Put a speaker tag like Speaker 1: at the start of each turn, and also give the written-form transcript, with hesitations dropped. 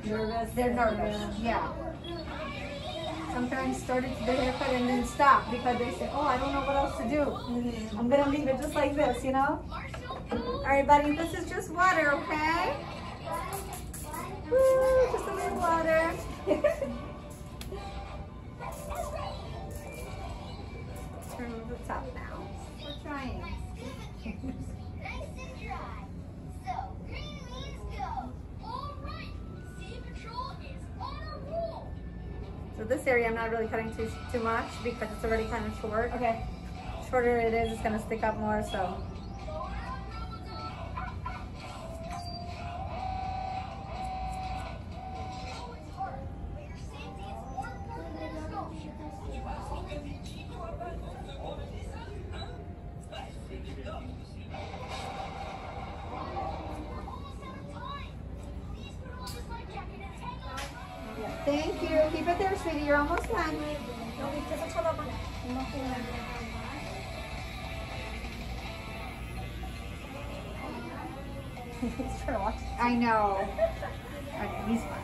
Speaker 1: Nervous.
Speaker 2: They're nervous. Yeah. Sometimes started the haircut and then stop because they say, oh, I don't know what else to do. I'm going to leave it just like this, you know? All right, buddy, this is just water, okay? Woo, just a little water. Turn over the top now. We're trying. So this area I'm not really cutting too much because it's already kind of short.
Speaker 1: Okay.
Speaker 2: Shorter it is, it's going to stick up more, so. Thank you. Keep it there, sweetie. You're almost done. He's trying to watch. I know. Okay, he's